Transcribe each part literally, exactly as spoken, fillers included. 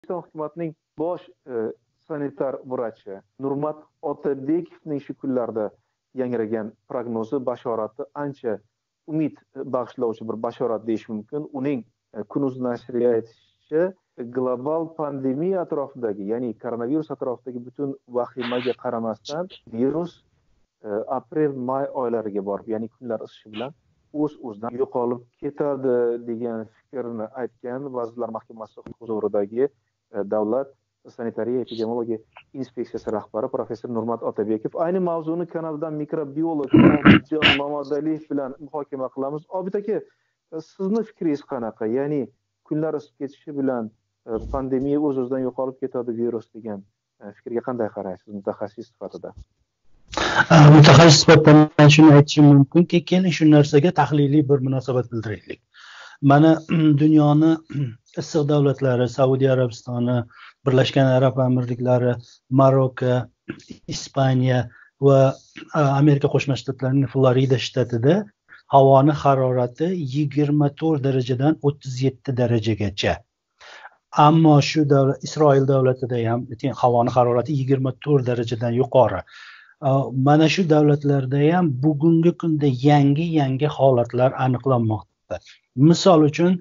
O'zbekiston hukumatining bosh e, sanitar vrachi Nurmat Otabekovning shu kunlarda yangragan prognozi, bashorati ancha umid bag'ishlovchi bir bashorat deyish mumkin. Uning e, Kunuz nashriga aytishicha, global pandemiya atrofidagi, ya'ni koronavirus atrofidagi butun vahimaga qaramasdan virus e, aprel-may oylariga borib, ya'ni kunlar isishi bilan o'z-o'zidan yo'qolib ketadi degan fikrni aytgan. Vazirlar Mahkamasi huzuridagi e, Davlat sanitariya epidemiologiya inspeksiyasi rahbari professor Nurmat Otabekov. Ayni mavzuni kanaldan mikrobiolog Obidjon Mamadaliyev bilan muhokama qilamiz. Obid aka, sizni fikringiz qanaqa? Ya'ni kunlar isib ketishi bilan pandemiya o'z-o'zidan yo'qolib ketadi virus degan fikrga qanday qaraysiz mutaxassis sifatida? Mutaxassis sifatida men shuni aytishim mumkinki, keling shu narsaga tahliliy bir munosabat bildiraylik. Mana dunyoni issiq davlatlari, Saudiya Arabistoni, Birlashgan Arab Amirliklari, Marokko, Ispaniya va Amerika Qo'shma Shtatlarining Florida shtatida havoni harorati yigirma to'rt darajadan o'ttiz yetti darajagacha. Ammo shu davlat, Isroil davlatida ham havoni harorati yigirma to'rt darajadan yuqori. Mana shu davlatlarda ham bugungi kunda yangi-yangi holatlar aniqlanmoqda. Misol uchun,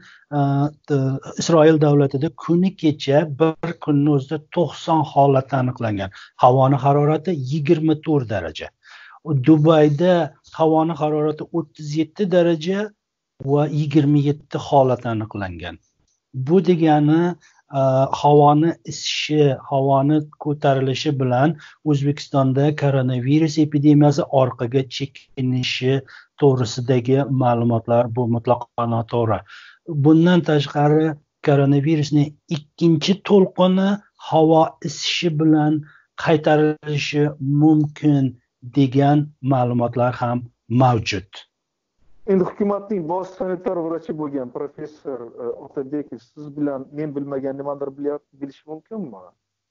Isroil davlatida kuni kecha bir kunning o'zida to'qson holat aniqlangan. Havoni harorati yigirma to'rt daraja. Dubayda havoni harorati o'ttiz yetti daraja va yigirma yetti holat aniqlangan. Bu degani havoni isishi, havoni ko'tarilishi bilan O'zbekistonda koronavirus epidemiyasi orqaga chekinishi to'g'risidagi ma'lumotlar bu mutlaqo noto'g'ri. Bundan tashqari koronavirusning ikkinchi to'lqini havo isishi bilan qaytarilishi mumkin degan ma'lumotlar ham mavjud. Endi hukumatning bosh sanitar vrachi bo'lgan professor Otabekov siz bilan men bilmagan nimadir bilish mumkinmi?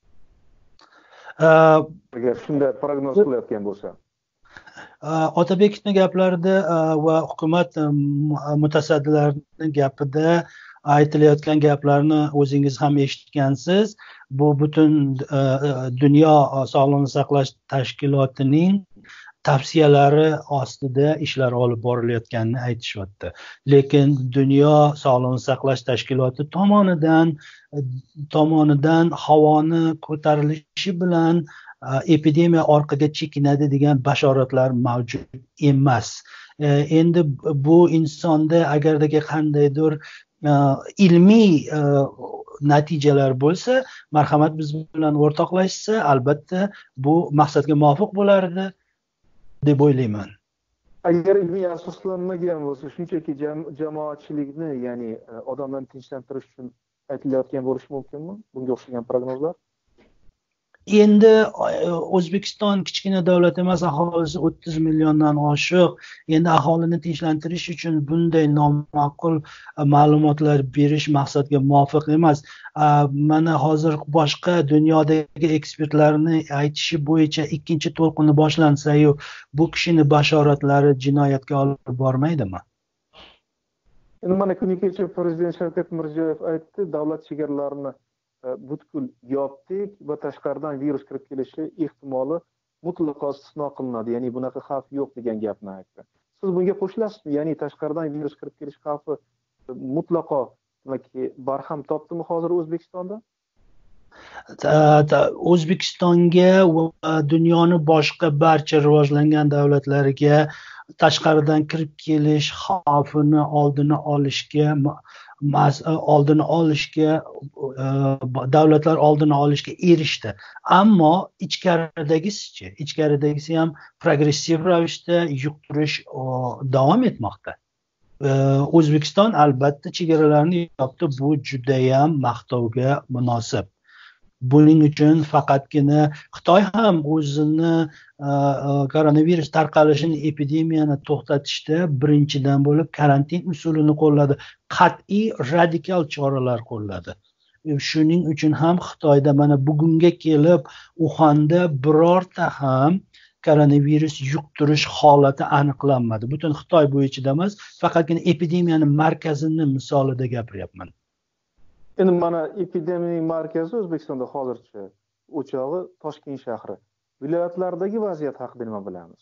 Agar shunday prognoz qilayotgan bo'lsa. Otabekovning gaplarida va hukumat mutasaddilarining gapida aytilayotgan gaplarni o'zingiz ham eshitgansiz. Bu butun dunyo sog'liqni saqlash tashkilotining tavsiyalari ostida ishlar olib borilayotganini aytishyapti. Lekin dunyo sog'liqni saqlash tashkiloti tomonidan tomonidan havoni ko'tarilishi bilan epidemiya orqaga chekinadi degan bashoratlar mavjud emas. Endi bu insonda agardagi qandaydir ilmiy natijalar bo'lsa, marhamat biz bilan o'rtoqlashsa, albatta bu maqsadga muvofiq bo'lardi deb o'ylayman. Agar ilmiy asoslanmagan bo'lsa, shunchaki jamoatchilikni, ya'ni odamlarni tinchlantirish uchun aytilayotgan bo'lishi mumkinmi? Bunga o'xshagan prognozlar? Endi O'zbekiston kichkina davlat emas, aholisi o'ttiz milliondan oshiq. Endi aholini tinchlantirish uchun bunday noma'qul ma'lumotlar berish maqsadga muvofiq emas. Mana hozir boshqa dunyodagi ekspertlarni aytishi bo'yicha ikkinchi to'lqini boshlansa-yu, bu kishini bashoratlari jinoyatga olib bormaydimi? Endi mana kuni kecha Prezident Shavkat Mirziyoyev aytdi, davlat chegaralarini butkul yopdik va tashqaridan virus kirib kelishi ehtimoli mutlaqo istisno qilinadi. Ya'ni bunaqa xavf yo'q degan gapni aytdi. Siz bunga qo'shilasizmi? Ya'ni tashqaridan virus kirib kelish xavfi mutlaqo barham topdimi hozir O'zbekistonda? O'zbekistonga va dunyoni boshqa barcha rivojlangan davlatlariga tashqaridan kirib kelish xavfini oldini olishga oldini olishga davlatlar oldini olishga erishdi. Ammo ichkaridagisi-chi, ichkaridagisi ham progressiv ravishda yuqtirish davom etmoqda. O'zbekiston albatta chegaralarini yopdi, bu juda ham maqtovga munosib. Buning uchun faqatgina Xitoy ham o'zini koronavirus tarqalishini, epidemiyani to'xtatishda birinchidan bo'lib karantin usulini qo'lladi. Qat'iy radikal choralar qo'lladi. Shuning uchun ham Xitoyda mana bugunga kelib Uxanda birorta ham koronavirus yuqtirish holati aniqlanmadi. Butun Xitoy bo'yicha emas, faqatgina epidemiyani markazini misolida gapiryapman. Endi mana epidemiya markazi O'zbekistonda hozircha o'chog'i Toshkent shahri. Viloyatlardagi vaziyat haqida nima bilamiz?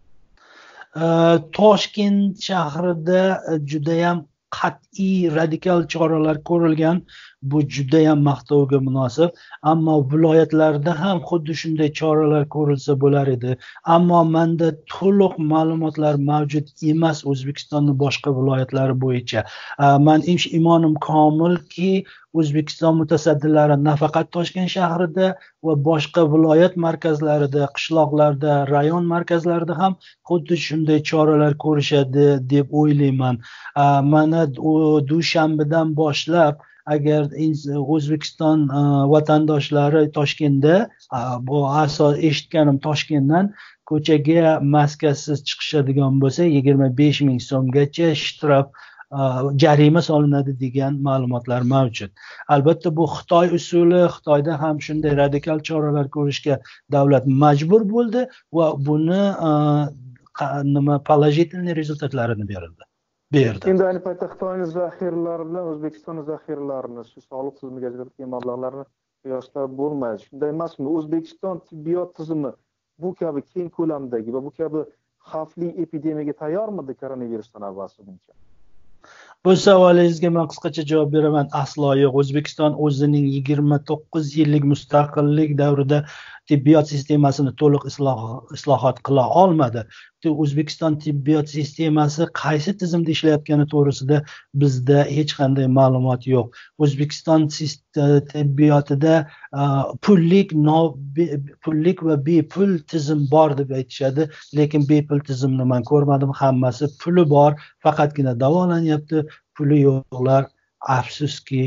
Toshkent shahrida judayam qat'iy radikal choralar ko'rilgan. Bu judayam maqtovga munosib. Ammo viloyatlarda ham xuddi shunday choralar ko'rilsa bo'lar edi. Ammo menda to'liq ma'lumotlar mavjud emas O'zbekistonning boshqa viloyatlari bo'yicha. Men imonim komilki, O'zbekiston mutasaddilari nafaqat Toshkent shahrida va boshqa viloyat markazlarida, qishloqlarda, rayon markazlarida ham xuddi shunday choralar ko'rishadi deb o'ylayman. Mana dushanbadan boshlab agar O'zbekiston vatandoshlari Toshkentda, bu asos eshitganim Toshkentdan ko'chaga maskasiz chiqishadigan bo'lsa yigirma besh ming so'mgacha shtraf jarima solinadi degan ma'lumotlar mavjud. Albatta bu Xitoy usuli, Xitoyda ham shunday radikal choralar ko'rishga davlat majbur bo'ldi va buni nima положительный rezultatlarini berildi. Berdi. Endi ayni paytda Xitoyning zaxiralari bilan O'zbekistonning zaxiralarini, shu sog'liq tizimiga ajratilgan mablag'larni qiyoslab bo'lmaydi. Shunday emasmi? O'zbekiston tibbiyot tizimi bu kabi keng ko'lamdagi va bu kabi xavfli epidemiyaga tayyormidi koronavirusdan avval sizningcha? Bu savolingizga men qisqacha javob beraman. Aslo yo'q. O'zbekiston o'zining yigirma to'qqiz yillik mustaqillik davrida tibbiyot sistemasini to'liq islohot qila olmadi. O'zbekiston tibbiyot sistemasi qaysi tizimda ishlayotgani to'g'risida bizda hech qanday ma'lumot yo'q. O'zbekiston tibbiyotida pullik, pullik va bepul tizim bor deb aytishadi, lekin bepul tizimni men ko'rmadim. Hammasi puli bor, faqatgina davolanyapti. Puli yo'qlar afsuski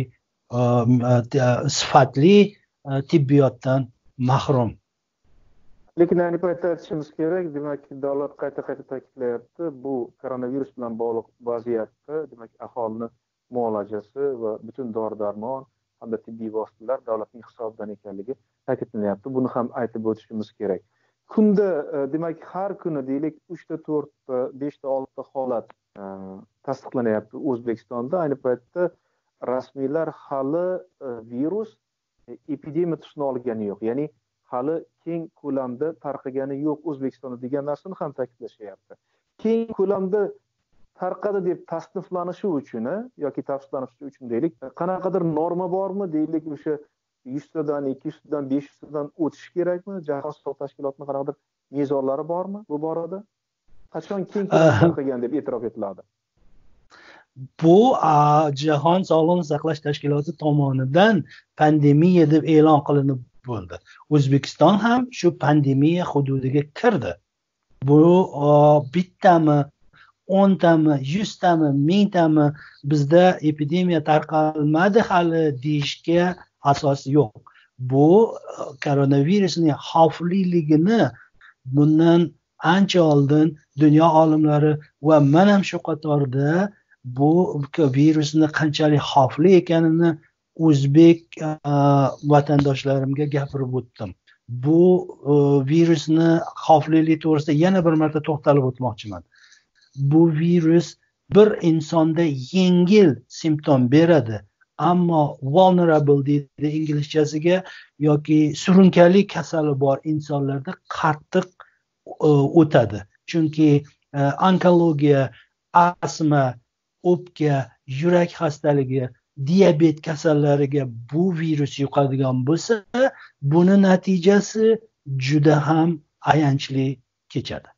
sifatli tibbiyotdan mahrum. Lekin ayni paytda aytishimiz kerak, demak, davlat qayta-qayta ta'kidlayapti, bu koronavirus bilan bog'liq vaziyatda, demak, aholini muolajasi va butun dori-darmon hamda tibbiy vositalar davlatning hisobidan ekanligi ta'kidlanyapti. Buni ham aytib o'tishimiz kerak. Kunda, demak, har kuni deylik uch ta, to'rt ta, besh ta, olti ta holat tasdiqlanyapti O'zbekistonda. Ayni paytda rasmiylar hali virus epidemiya tusini olgani yo'q. Ya'ni hali keng ko'lamda tarqagani yo'q O'zbekistonda degan narsani ham ta'kidlashyapti. Keng ko'lamda tarqadi deb tasniflanishi uchun yoki tavsiflanishi uchun deylik, qanaqadir norma bormi? Deylik, o'sha yuz tadan, ikki yuz tadan, besh yuz tadan o'tish kerakmi? Jahon sog'liqni tashkilotining qanaqadir mezonlari bormi bu borada? Qachon keng ko'lamda tarqagan deb e'tirof etiladi? Bu Jahon sog'liqni saqlash tashkiloti tomonidan pandemiya deb e'lon qilinib bo'ldi. O'zbekiston ham shu pandemiya hududiga kirdi. Bu bittami, o'ntami, yuztami, mingtami bizda epidemiya tarqalmadi hali deyishga asos yo'q. Bu koronavirusning xavfliligini bundan ancha oldin dunyo olimlari va men ham shu qatorda bu virusni qanchalik xavfli ekanini o'zbek vatandoshlarimga gapirib o'tdim. Bu virusni xavfliligi to'g'risida yana bir marta to'xtalib o'tmoqchiman. Bu virus bir insonda yengil simptom beradi, ammo vulnerable deydi inglizchasiga, yoki surunkali kasali bor insonlarda qattiq o'tadi. Chunki onkologiya, astma, o'pka, yurak xastaligi, diabet kasallariga bu virus yuqadigan bo'lsa, buni natijasi juda ham ayanchli kechadi.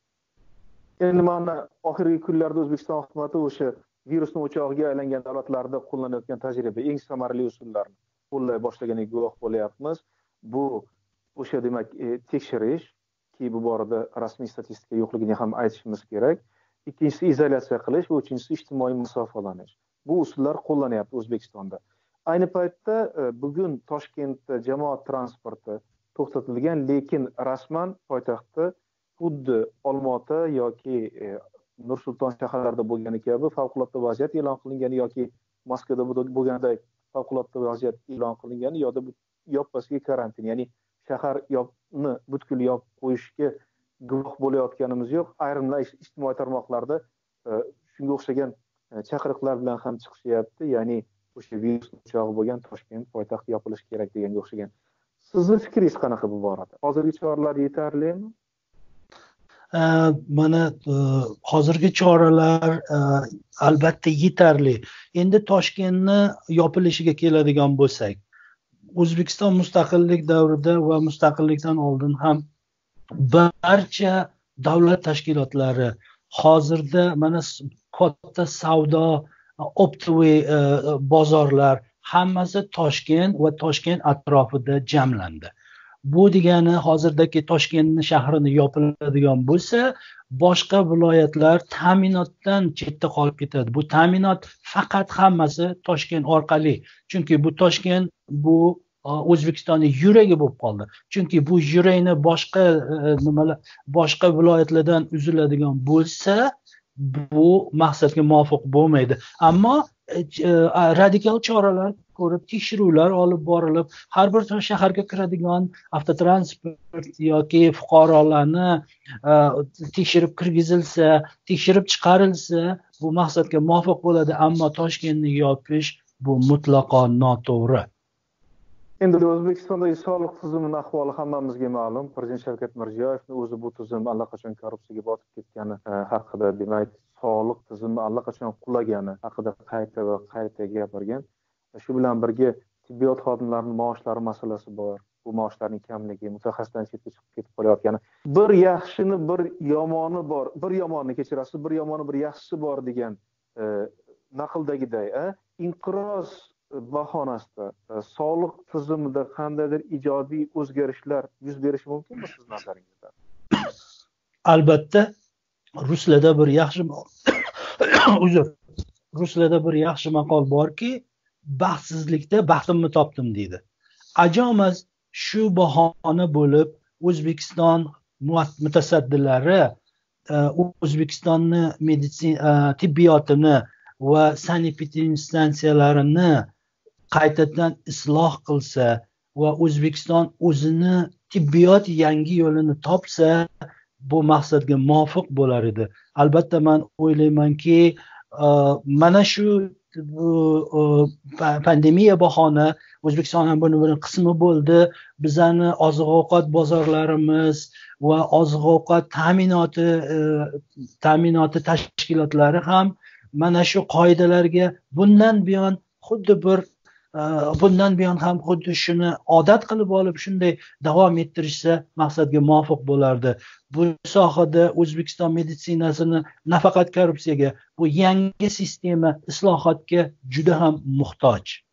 Endi mana oxirgi kunlarda O'zbekiston hukumati o'sha virusning o'chog'iga aylangan davlatlarda qo'llanayotgan tajriba, eng samarali usullarni qo'llay boshlaganiga guvoh bo'lyapmiz. Bu o'sha demak tekshirish, ki bu borada rasmiy statistika yo'qligini ham aytishimiz kerak. Ikkinchisi izolyatsiya qilish va uchinchisi ijtimoiy masofalanish. Bu usullar qo'llanyapti O'zbekistonda. Ayni paytda bugun Toshkentda jamoat transporti to'xtatilgan, lekin rasman poytaxtda xuddi Olmaota yoki Nur-Sulton shaharlarida bo'lgani kabi favqulodda vaziyat e'lon qilingani yoki Moskvada bo'lgandek favqulodda vaziyat e'lon qilingani yoki yoppasiga karantin, ya'ni shahar yopni butkul yopib qo'yishga guvoh bo'layotganimiz yo'q. Ayrimlar ijtimoiy tarmoqlarda shunga o'xshagan chaqiriqlar bilan ham chiqishyapti, ya'ni o'sha virus o'chog'i bo'lgan Toshkent poytaxt yopilishi kerak deganga o'xshagan. Sizni fikringiz qanaqa bu borada? Hozirgi choralar yetarlimi? Mana hozirgi choralar albatta yetarli. Endi Toshkentni yopilishiga keladigan bo'lsak, O'zbekiston mustaqillik davrida va mustaqillikdan oldin ham barcha davlat tashkilotlari hozirda mana katta savdo, optoviy bozorlar hammasi Toshkent va Toshkent atrofida jamlandi. Bu degani hozirdagi Toshkentni shahrini yopiladigan bo'lsa, boshqa viloyatlar ta'minotdan chetda qolib ketadi. Bu ta'minot faqat hammasi Toshkent orqali. Chunki bu Toshkent bu O'zbekistonning yuragi bo'lib qoldi. Chunki bu yurakni boshqa nimalar, boshqa viloyatlardan uziladigan bo'lsa, bu maqsadga muvofiq bo'lmaydi. Ammo radikal choralar ko'rib, tekshiruvlar olib borilib, har bir shaharga kiradigan avtotransport yoki fuqarolarni tekshirib kirgizilsa, tekshirib chiqarilsa, bu maqsadga muvofiq bo'ladi. Ammo Toshkentni yopish bu mutlaqo noto'g'ri. Endi O'zbekistondagi soliq tizimining ahvoli hammamizga ma'lum. Prezident Shavkat Mirziyoyevning o'zi bu tizim allaqachon korrupsiyaga botib ketgani haqida, demak, soliq tizimi allaqachon qulagani haqida qayta va qayta gapirgan. Shu bilan birga tibbiyot xodimlarining maoshlari masalasi bor. Bu maoshlarning kamligi, mutaxassisdan chetga chiqib ketib qolayotgani. Bir yaxshini, bir yomoni bor. Bir yomonni kechirasiz, bir yomoni, bir yaxshisi bor degan naqldagiday, inqiroz bahonasida soliq tizimida qandaydir ijodiy o'zgarishlar yuz berishi mumkinmi siz nazaringizda? Albatta, ruslarda bir yaxshi uzr. Ruslarda bir yaxshi maqol borki, baxtsizlikda baxtimni topdim deydi. Ajomas shu bahona bo'lib O'zbekiston mutasaddilari O'zbekistonni meditsina tibbiyotini va sanepidinstansiyalarini qaytadan isloh qilsa va O'zbekiston o'zini tibbiyot yangi yo'lini topsa, bu maqsadga muvofiq bo'lar edi. Albatta men o'ylaymanki, mana shu pandemiya bahona, O'zbekiston ham buning bir qismi bo'ldi. Bizani oziq-ovqat bozorlarimiz va oziq-ovqat ta'minoti ta'minoti tashkilotlari ham mana shu qoidalarga bundan buyon xuddi bir bundan buyon ham xuddi shuni odat qilib olib shunday davom ettirishsa maqsadga muvofiq bo'lardi. Bu sohada O'zbekiston meditsinasini nafaqat korrupsiyaga, bu yangi sistema islohotga juda ham muhtoj.